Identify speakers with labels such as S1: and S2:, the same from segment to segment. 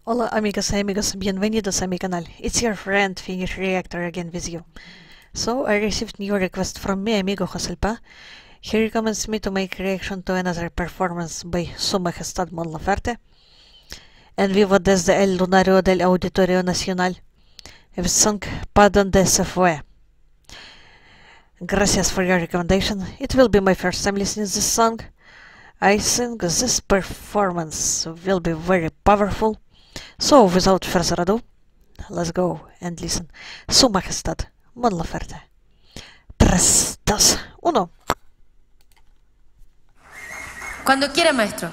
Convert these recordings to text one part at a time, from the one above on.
S1: Hola amigas y amigos, bienvenidos a mi canal. It's your friend Finish Reactor again with you. So I received new request from mi amigo Joselpa. He recommends me to make reaction to another performance by Su Majestad Mon Laferte en vivo desde el lunario del Auditorio Nacional with song Pa Donde Se Fue. Gracias for your recommendation. It will be my first time listening to this song. I think this performance will be very powerful. So, without further ado, let's go and listen. Su Majestad Mon Laferte. 3, 2, 1.
S2: Cuando quiera, maestro.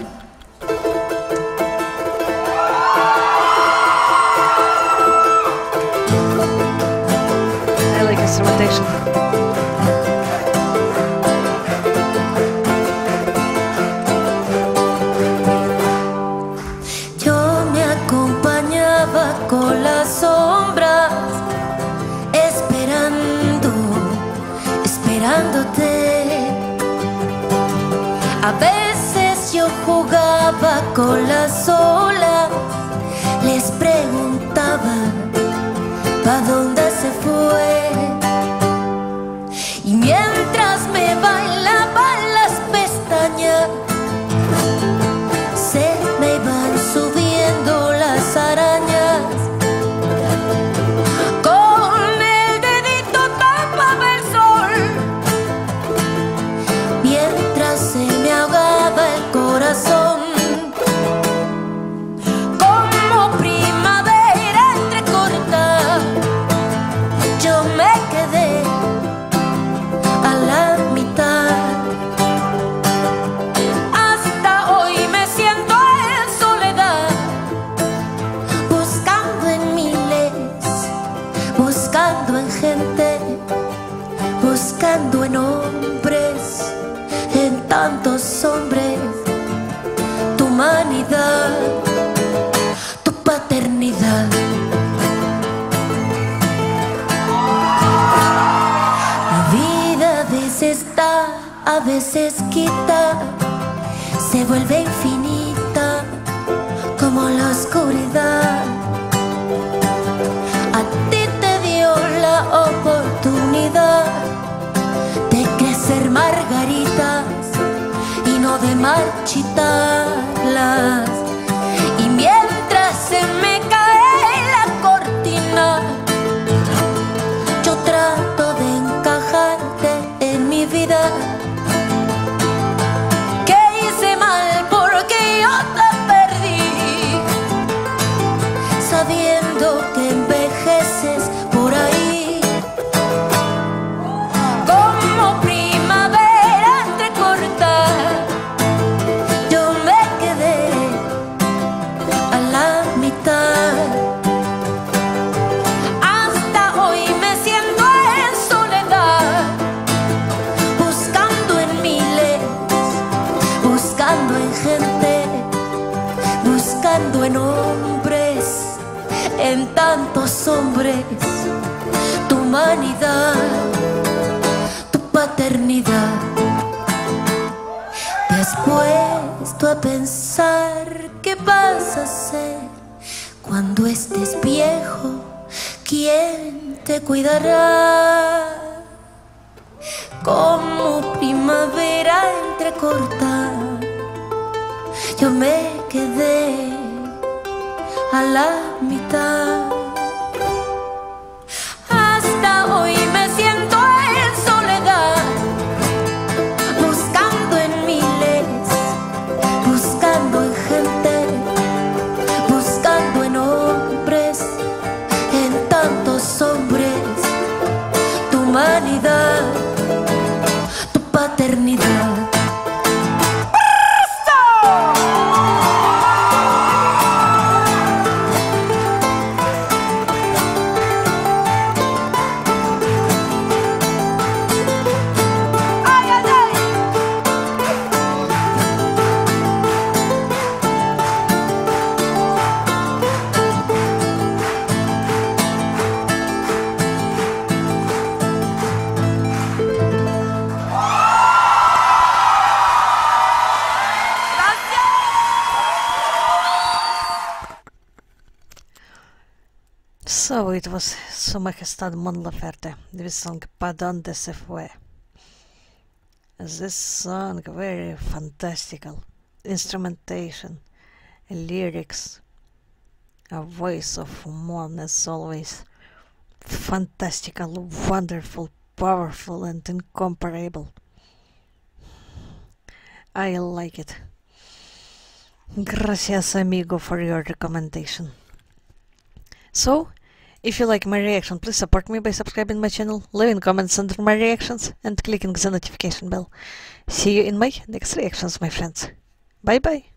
S1: I like instrumentation.
S2: Con las sombras, esperándote. A veces yo jugaba con las olas, les preguntaba ¿pa' dónde se fue? Y mientras me bailaban las pestañas, se me iban subiendo las arañas. Como primavera entrecortada, yo me quedé a la mitad. Hasta hoy me siento en soledad, buscando en miles, buscando en gente, buscando en hombres, en tantos hombres. Humanidad, tu paternidad. La vida a veces da, a veces quita, se vuelve infinita como la oscuridad. A ti te dio la oportunidad de crecer margaritas y no de marchitarlas. Y mientras se me cae la cortina, yo trato de encajarte en mi vida. ¿Qué hice mal? Porque yo te perdí, sabiendo que envejeces por ahí. Como primavera entrecortada, yo me quedé a la mitad. Hasta hoy me siento en soledad, buscando en miles, buscando en gente, buscando en hombres, en tantos hombres, tu humanidad, tu paternidad. Después tú a pensar qué vas a hacer cuando estés viejo, ¿quién te cuidará? Como primavera entrecortada, yo me quedé a la mitad. Hasta hoy me siento en soledad, buscando en miles, buscando en gente, buscando en hombres, en tantos hombres, tu humanidad, tu paternidad.
S1: So it was Su Majestad Mon Laferte with song Pardon de se fue. This song very fantastical. Instrumentation, lyrics, a voice of Mon as always. Fantastical, wonderful, powerful and incomparable. I like it. Gracias amigo for your recommendation. So, if you like my reaction, please support me by subscribing my channel, leaving comments under my reactions and clicking the notification bell. See you in my next reactions, my friends. Bye bye!